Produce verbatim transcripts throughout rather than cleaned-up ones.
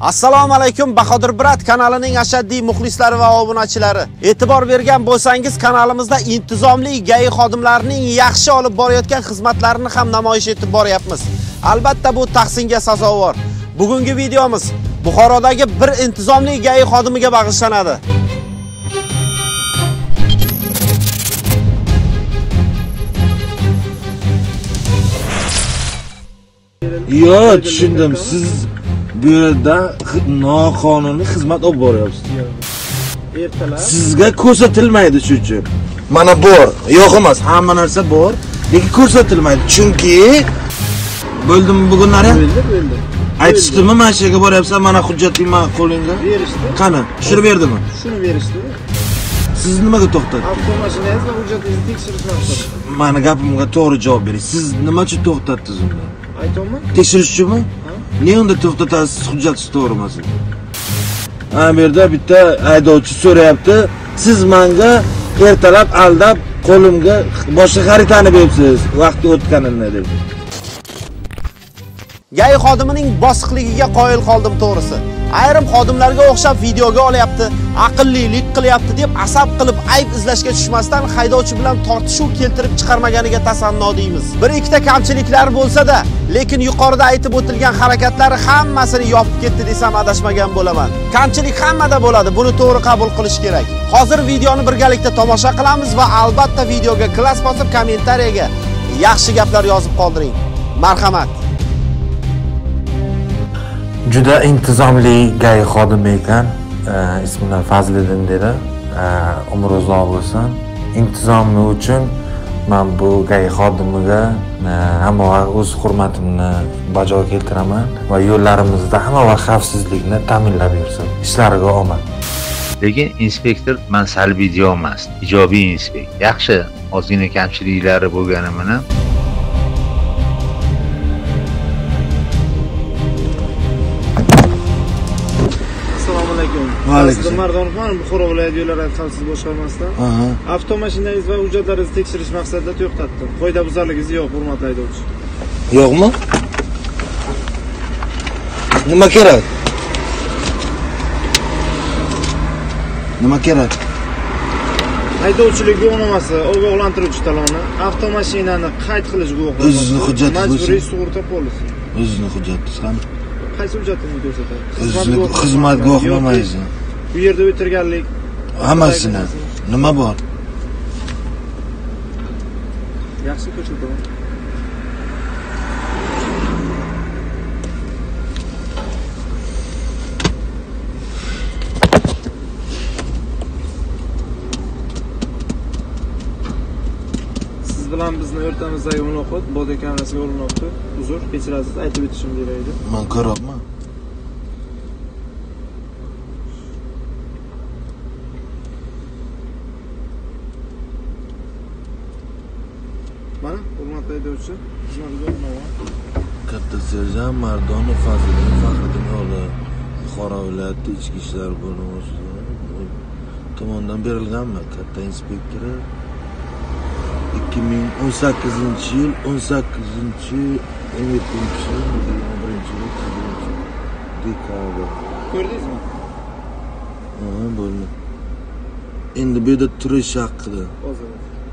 Assalomu alaykum Bahodir Brat kanalining ashaddiy muxlislari va obunachilari. E'tibor bergan bo'lsangiz, kanalimizda intizomli gay xodimlarining yaxshi olib borayotgan xizmatlarini ham namoyish etib boryapmiz. Albatta bu tahsinga sazovor. Bugungi videomiz Buxorodagi bir intizomli gay xodimiga bag'ishlanadi. Yo, tushundim. Siz bu yerda noqonuniy xizmat olib boryapsiz. Ertalab sizga ko'rsatilmaydi shuchun. Mana bor, yo'q emas, hamma narsa bor, lekin ko'rsatilmaydi. Chunki bo'ldimi bugunlari? Bo'ldi, bo'ldi. Aytishdimi, mana shu yerga boryapsan, mana hujjatingni qo'lingga berishdi. Qani, tushirib berdimi? Shuni berishdi. Siz nimaga to'xtatdingiz? Avtomashinangiz va hujjatingizni tekshirish maqsadida. Mani gapimga to'g'ri javob bering. Siz nima uchun to'xtatdingiz unda? Aytaymi? Tekshirish uchunmi? Niye onda to'xtatasiz, hujjatsiz to'g'ri emas? Ha, bu yerda bitta haydovchi so'rayapti. Siz menga ertalab aldab qo'limga boshqa xaritani beribsiz, vaqti o'tganini deb. Gay xodimining bosiqligiga qoyil qoldim to'g'risi. Ayrim xodimlarga o'xshab videoga olyapti, aqllilik qilyapti deb asab qilib ayb izlashga tushmasdan haydovchi bilan tortishuv keltirib chiqarmaganiga tasanno deymiz. Bir ikkita kamchiliklar bo'lsa-da, lekin yuqorida aytib o'tilgan harakatlari hammasini yopib ketdi desam adashmagan bo'laman. Kamchilik hammada bo'ladi, buni to'g'ri qabul qilish kerak. Hozir videoni birgalikda tomosha qilamiz va albatta videoga klass bosib kommentariyaga yaxshi gaplar yozib qoldiring. Marhamat. Juda intizomli gay xodim ekan. Ismini Fazliddin dedi. Umri uzoq bo'lsin. Intizomi uchun men bu gay xodimiga hamma o'z hurmatimni bajo keltiraman va yo'llarimizda hamma vaqt xavfsizlikni ta'minlab yursin. Ishlariga omad. Lekin inspektor men salbiy javob emas, ijobiy inspektor. Yaxshi, ozgina kamchiliklari bo'lganini Alaykum. Mardonov, Buxoro viloyat yo'llari xavfsizlik boshqarmasidan. Avtomashinangiz va hujjatlaringizni tekshirish maqsadida to'xtatdim. Qoidabuzarligingiz yo'q, hurmatli haydovchi. Yo'qmi? Nima kerak? Nima kerak? Haydovchilik guvohnomasi, ogohlantiruvchi taloni, avtomashinani qayd qilish guvohnomasi. O'zingizni hujjatingiz bo'lsa. Majburiy sug'urta polisi. O'zingizni hujjatingiz qani? Qaysi hujjatingizni ko'rsatadi? Xizmat guvohnomangizni. Bu yerda o'tirganlik hammasini. Nima bor? Yaxshi ko'rsataman. Siz bilan bizni o'rtamizdagi muloqot bodiy kamerasiga olinmoqda. Uzr, kechirasiz, aytib o'tishim kerak edi. Men ko'ryapman. Mana, hurmatli haydovchi, xizmatiga olinmoqman. Katta serjant Mardonov Fazliddin Faxriddin o'g'li Buxoro viloyati ichki ishlar bo'limi tomonidan berilganmi? Katta inspektori ikki ming o'n sakkizinchi yil o'n sakkizinchi o'n yettinchi yigirma birinchi dekabr. Ko'rdingizmi? Ha, bo'ldi. Endi bu yerda turish haqida. Hozir.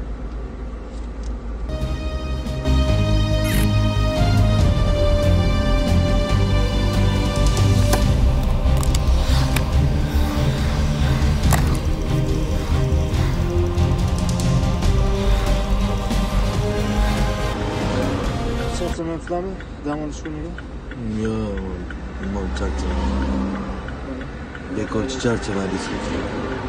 Charchamayapsizlarmi? Dam olish kuniga? Yo'q, nima charchamayman. Bekorchi charchamaydi sizga.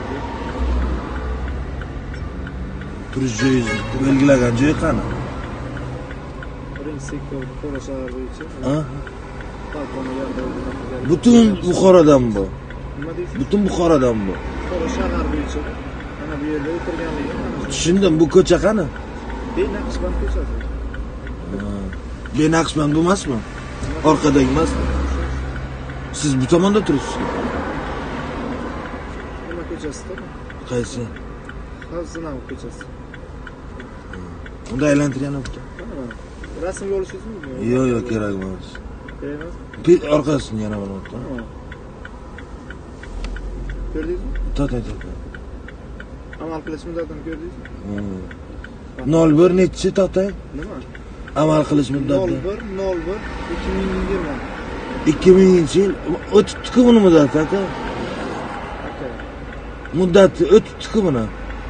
Turish joyingizni belgilagan joy qani? Birinchi sektor Buxoro shahar bo'yicha. Ha? Butun Buxorodan bu. Nima deysiz? Butun Buxorodan bu. Buxoro shahar bo'yicha. Mana bu yerda o'tirganligim mana shu. Tushundim, bu ko'cha qani? Benaqshband ko'chasi. Benaqshband emasmi? Orqadagi emasmi? Siz bu tomonda turibsiz. Nima ko'chasida? Qaysi? Xavfsizlik ko'chasi. Unda aylantirgan bitta. Rasmga olishingiz mumkin. Yo'q, yo'q, kerak emas. Kerak emas. Pit orqasini yana bir marta. Ko'rdingizmi? Totay totay. Amal qilish muddatini ko'rdingizmi? nol bir nechi totay? Nima? Amal qilish muddati. nol bir nol bir ikki ming yigirma. ikki minginchi yil o'tibdi-ku buni muddati aka. Aka. Muddati o'tibdi-ku buni.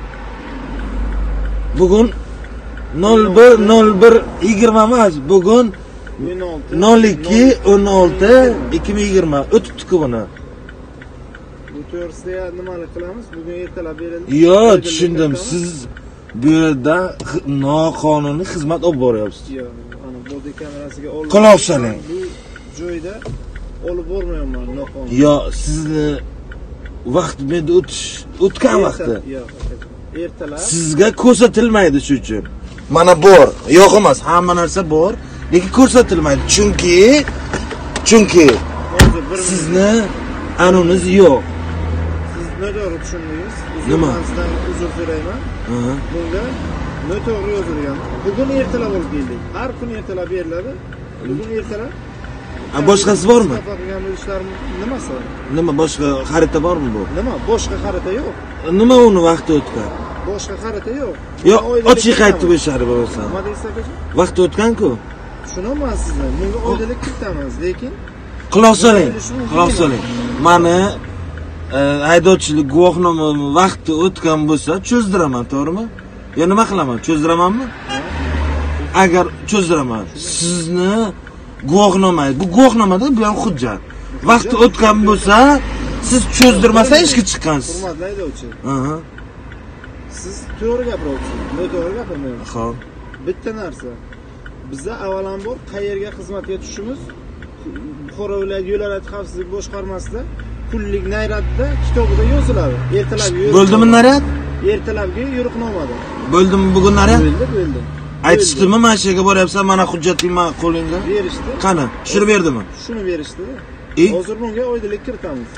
Bugun nol bir nol bir yigirma emas, bugun nol ikki o'n olti ikki ming yigirma o'tibdi-ku buni. Bu to'g'risida nimalik qilamiz? Bugun ertalab berildi. Yo'q, tushundim. Siz bu yerda noqonuniy xizmat olib boryapsiz. Yo'q, ana bodi kamerasiga olib. Quloq soling. Bu joyda olib bormayman noqonuniy. Yo'q, sizni vaqt menda o'tish o'tgan vaqti. Yo'q, ertalab. Sizga ko'rsatilmaydi shu uchun. Mana bor, yo'q emas, hamma narsa bor, lekin ko'rsatilmaydi. Chunki chunki sizni anoniz yo'q. Siz noto'g'ri tushundingiz. Nima? Sizdan uzr so'rayman. Bunga noto'g'ri yozilgan. Bugun ertalab olib keldik. Har kun ertalab beriladi. Bugun ertalab. A boshqasi bormi? Nimasi? Nima boshqa xarita bormi bu? Nima? Boshqa xarita yo'q. Nima uni vaqti o'tgan? Boshqa xarita yo'q. Yo'q, ochiq qaytib o'shar bo'lsa. Nima deysiz akajon? Vaqti o'tgan-ku. Tushunaman sizni. Bunga oydinlik kiritamiz, lekin quloq soling. Quloq soling. Mani haydovchilik guvohnomam vaqti o'tgan bo'lsa, cho'zdiraman, to'g'rimi? Yo nima qilaman? Cho'zdiramanmi? Agar cho'zdiraman, sizni guvohnomangiz, bu guvohnomada bu ham hujjat. Vaqti o'tgan bo'lsa, siz cho'zdirmasangiz ishga chiqqansiz. Hurmatli haydovchi. Aha. Siz to'g'ri gapiryapsiz. Noto'g'ri gapirmayapsiz. Xo'p. Bitta narsa. Bizda avvalambor qayerga xizmatga tushishimiz Buxoro viloyat yo'l harakati xavfsizlik boshqarmasida kunlik nayratda kitobida yoziladi. Ertalabki yo'riqnoma. Bo'ldimi naryad? Ertalabki yo'riqnomada. Bo'ldimi bugun naryad? Bo'ldi, bo'ldi. Aytishdimi, mana shu yerga boryapsan, mana hujjating mana qo'lingda. Berishdi. Qani, tushirib berdimi? Shuni berishdi. E? Hozir bunga oydinlik kiritamiz.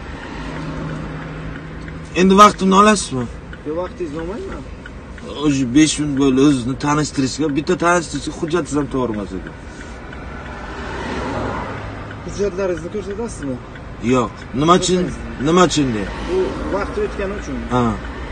Endi vaqtimni olasizmi? Yo'q, vaqtingizni olmayman. O'zi besh minut bo'ldi o'zini tanishtirishga, bitta tanishtirishga hujjatingiz ham to'g'ri emas ekan. Hujjatlaringizni ko'rsatasizmi? Yo'q. Nima uchun? Nima uchun de? Bu vaqt o'tgani uchun. Ha.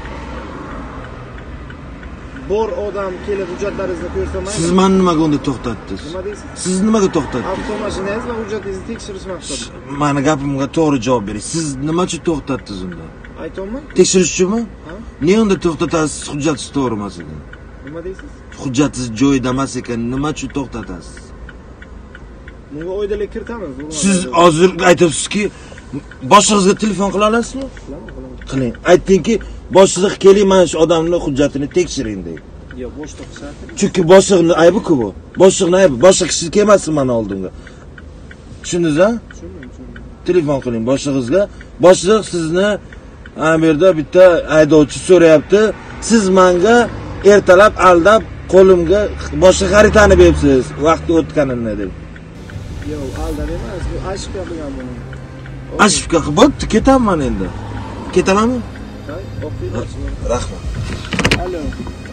Bor odam kelib hujjatlaringizni ko'rsamaydi. Siz meni nimaga unda to'xtatdingiz? Nima deysiz? Siz nimaga to'xtatdingiz? Avtomashinangiz va hujjatingizni tekshirish maqsadida. Meni gapimga to'g'ri javob bering. Siz nima uchun to'xtatdingiz unda? Aytaymi? Tekshirish uchunmi? Ha? Ne unda to'xtatasiz? Hujjatingiz to'g'ri emas ekan. Nima deysiz? Hujjatingiz joyida emas ekan, nima uchun to'xtatasiz? Bunga oydinlik kiritamiz. Siz hozir aytyapsizki, boshlig'ingizga telefon qila olasizmi? Qilaman, qilaman. Qiling. Aytdingki, boshliq keling, mana shu odamning hujjatini tekshiring deydi. Yo'q, boshliq sharti. Chunki boshliqning aybi-ku bu. Boshliqning aybi, boshqa kishi kelmasin mana oldimga. Tushundingiz-a? Tushundim, tushundim. Telefon qiling boshlig'ingizga. Boshliq sizni ana bu yerda bitta haydovchi so'rayapti. Siz menga ertalab aldab qo'limga boshqa xaritani beribsiz, vaqti o'tganini deb. Yo'q, aldab emas, bu ashibka qilgan buni. Ashibka qilib bo'pti, ketaman endi. Ketamanmi? Hay, o'qiyapsiz. Rahmat. Alo.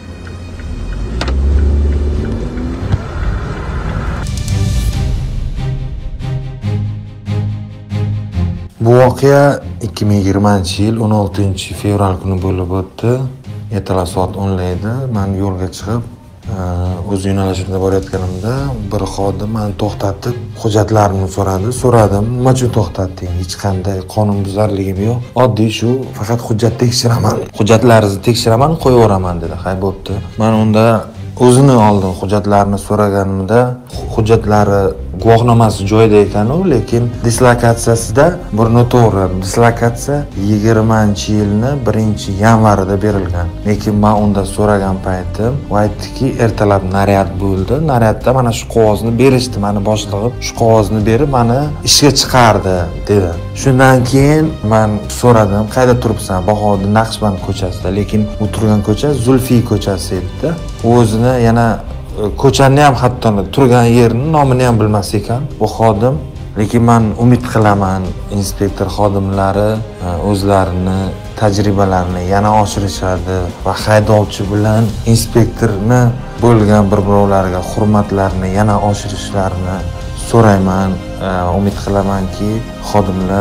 Bu voqea ikki ming yigirmanchi yil o'n oltinchi fevral kuni bo'lib o'tdi. Ertalab soat o'nlarda men yo'lga chiqib, o'z yo'nalishimda borayotganimda bir xodim meni to'xtatib, hujjatlarimni so'radi. So'radim, nima uchun to'xtatding? Hech qanday qonunbuzarligim yo'q. Oddiy shu, faqat hujjat tekshiraman. Hujjatlaringizni tekshiraman, qo'yaveraman dedi. Hay bo'pti. Men unda o'zini oldim hujjatlarini so'raganimda, hujjatlari guvohnomasi joyida ekan, lekin dislokatsiyasida bir noto'g'ri. Dislokatsiya yigirmanchi yilni birinchi yanvarida berilgan. Lekin men unda so'ragan paytim, u aytdiki, ertalab naryad bo'ldi. Naryadda mana shu qog'ozni berishdi. Meni boshlig'im shu qog'ozni berib, meni ishga chiqardi dedi. Shundan keyin men so'radim, qayerda turibsan? Bahodir Naqshband ko'chasida, lekin u turgan ko'cha Zulfiy ko'chasi edi. O'zini yana ko'chani ham hatto turgan yerning nomini ham bilmas ekan bu xodim. Lekin men umid qilaman, inspektor xodimlari o'zlarini tajribalarini yana oshirishadi va haydovchi bilan inspektorni bo'lgan bir-birovlarga hurmatlarini yana oshirishlarini so'rayman. Umid qilamanki, xodimlar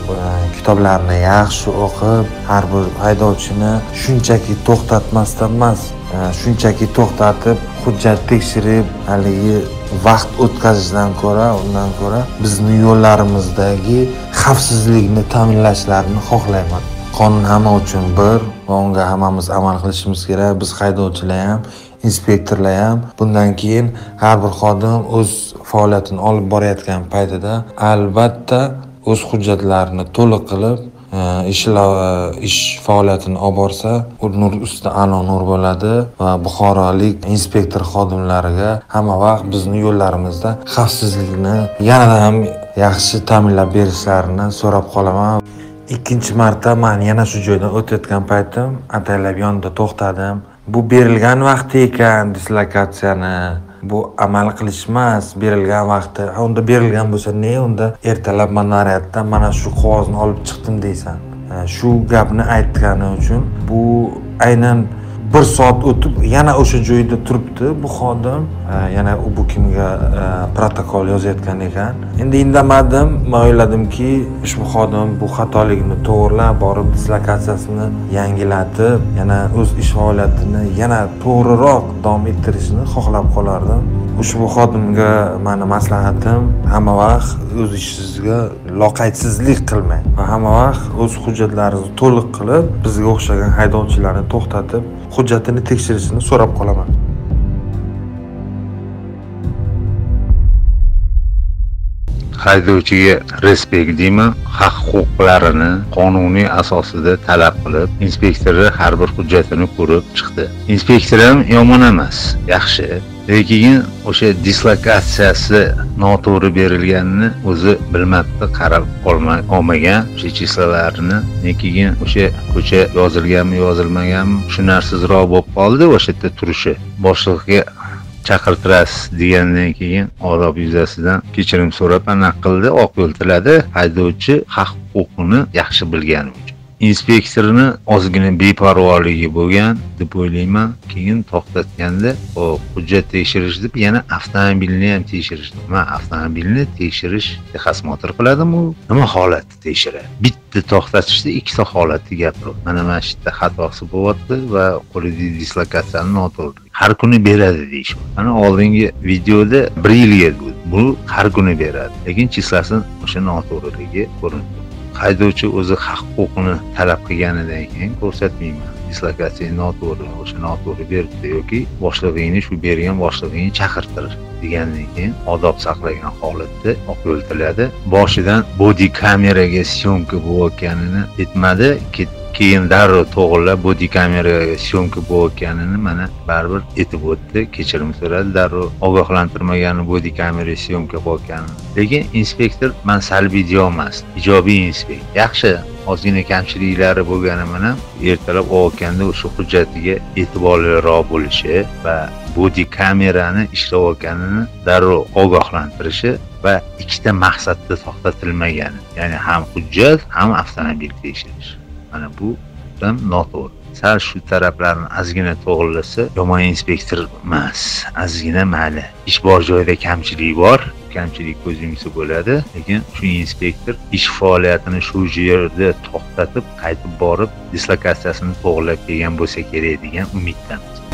kitoblarni yaxshi o'qib, har bir haydovchini shunchaki to'xtatmasdan emas, shunchaki to'xtatib, hujjat tekshirib, haligi vaqt o'tkazishdan ko'ra, undan ko'ra bizni yo'llarimizdagi xavfsizlikni ta'minlashlarini xohlayman. Qonun hamma uchun bir va unga hammamiz amal qilishimiz kerak. Biz haydovchilar ham, inspektorlar ham bundan keyin har bir xodim o'z faoliyatini olib borayotgan paytida albatta o'z hujjatlarini to'liq qilib, ish ish faoliyatini olib borsa, u nur ustida a'lo nur bo'ladi va buxorolik inspektor xodimlariga hamma vaqt bizni yo'llarimizda xavfsizlikni yanada ham yaxshi ta'minlab berishlarini so'rab qolaman. Ikkinchi marta men yana shu joydan o'tayotgan paytim ataylab yonida to'xtadim. Bu berilgan vaqti ekan dislokatsiyani. Bu amal qilish emas, berilgan vaqti. Unda berilgan bo'lsa, ne unda ertalab manariyatdan mana shu qog'ozni olib chiqdim deysan. Shu gapni aytgani uchun bu aynan bir soat o'tib yana o'sha joyda turibdi bu xodim. Yana u bu kimga protokol yozayotgan ekan. Endi indamadim, men o'yladimki, ushbu xodim bu xatolikni to'g'rilab, borib dislokatsiyasini yangilatib, yana o'z ish faoliyatini yana to'g'riroq davom ettirishni xohlab qolardim. Ushbu xodimga meni maslahatim, hamma vaqt o'z ishingizga loqaysizlik qilmang va hamma vaqt o'z hujjatlaringizni to'liq qilib, bizga o'xshagan haydovchilarni to'xtatib, hujjatini tekshirishini so'rab qolaman. Haydovchiga respekt deyman, haq-huquqlarini qonuniy asosida talab qilib, inspektori har bir hujjatini ko'rib chiqdi. Inspektor ham yomon emas, yaxshi. Lekin o'sha dislokatsiyasi noto'g'ri berilganini o'zi bilmabdi, qarab olmagan o'sha chislalarini. Lekin o'sha ko'cha yozilganmi, yozilmaganmi, tushunarsizroq bo'lib qoldi o'sha yerda turishi. Boshliqqa chaqirtirasiz degandan keyin odob yuzasidan kechirim so'rab aniq qildi, oq yo'l tiladi. Haydovchi haq-huquqini yaxshi bilgani uchun. Inspektorni ozgina beparvoligi bo'lgan deb o'ylayman. Keyin to'xtatganda, o hujjat tekshirish deb yana avtomobilni ham tekshirishdi. Men avtomobilni tekshirish xizmatlar qiladimi? Nima holatda tekshiradi? Bitta to'xtatishda ikkita holatni gapiradi. Mana mana shu yerda xatosi bo'lyapti va qo'lida dislokatsiyani noto'g'ri. Har kuni beradi deyishdi. Mana oldingi videoda bir yilga bu har kuni beradi. Lekin chislasi o'sha noto'g'riligi ko'rinadi. Haydovchi o'zi haq-huquqini talab qilganidan keyin ko'rsatmayman. Dislokatsiya noto'g'ri, o'sha noto'g'ri beribdi yoki boshlig'ingni shu bergan boshlig'ingni chaqirtir degandan keyin odob saqlagan holatda oq yo'l tiladi. Boshidan body kameraga syomka bo'layotganini aytmadi, keyin darrov to'g'rilab body kameraga syomka bo'layotganini mana baribir aytib o'tdi, kechirim so'radi, darrov ogohlantirmagani body kamera syomka bo'layotganini. Lekin inspektor men salbiy emas, ijobiy inspektor. Yaxshi, ozgina kamchiliklari bo'lgani bilan ertalab o'tganda o'sha hujjatiga e'tiborliroq bo'lishi va body kamerani ishlayotganini darrov ogohlantirishi va ikkita maqsadda to'xtatilmagani, ya'ni ham hujjat, ham avtomobil tekshirish. Mana bu ham noto'g'ri. Sal shu taraflarni ozgina to'g'rilasa, yomon inspektor emas, ozgina mayli. Ish bor joyda kamchilik bor, kamchilik ko'z yumsa bo'ladi, lekin shu inspektor ish faoliyatini shu yerda to'xtatib, qaytib borib dislokatsiyasini to'g'rilab kelgan bo'lsa kerak degan umiddamiz.